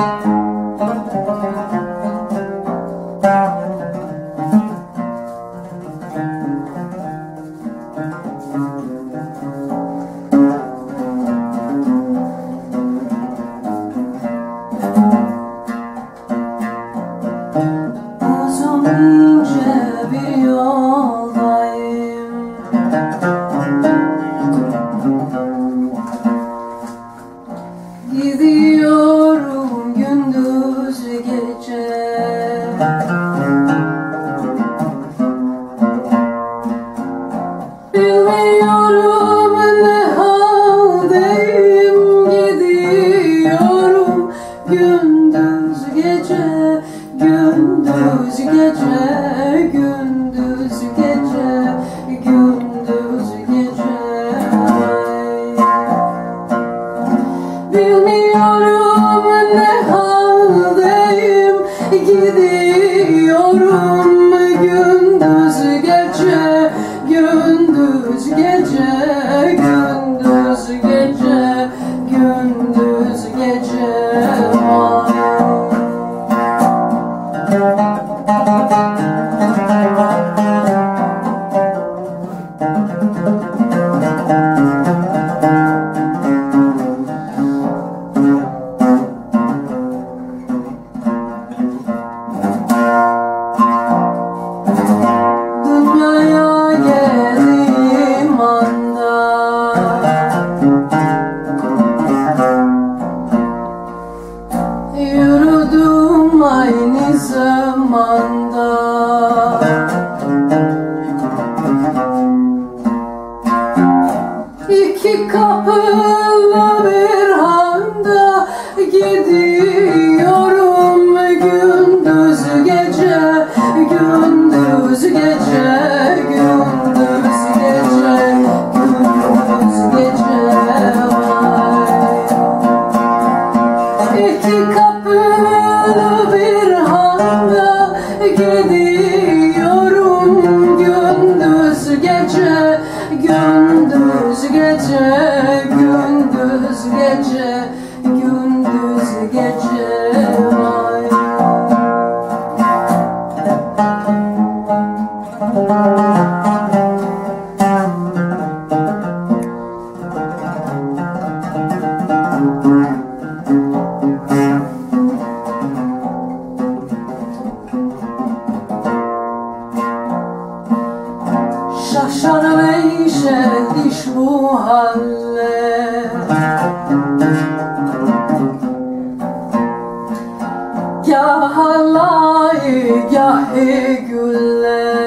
Gidiyorum gündüz gece, bilmiyorum ne haldeyim. Gidiyorum gündüz gece, gündüz gece, gündüz gece, gündüz gece. Bilmiyorum ne haldeyim, gidiyorum gündüz gece, gündüz gece, gündüz gece, gündüz gece. Dünyaya geldiğim anda yürüdüm aynı zamanda. İki kapılı bir handa gidiyorum gündüz gece, gündüz gece, gündüz gece, gündüz gece. İki kapılı bir handa gidiyorum gündüz gece, gündüz gece, gündüz gece, gündüz gece. Şaşar Veysel iş bu halle, gâh halay gâh gülle.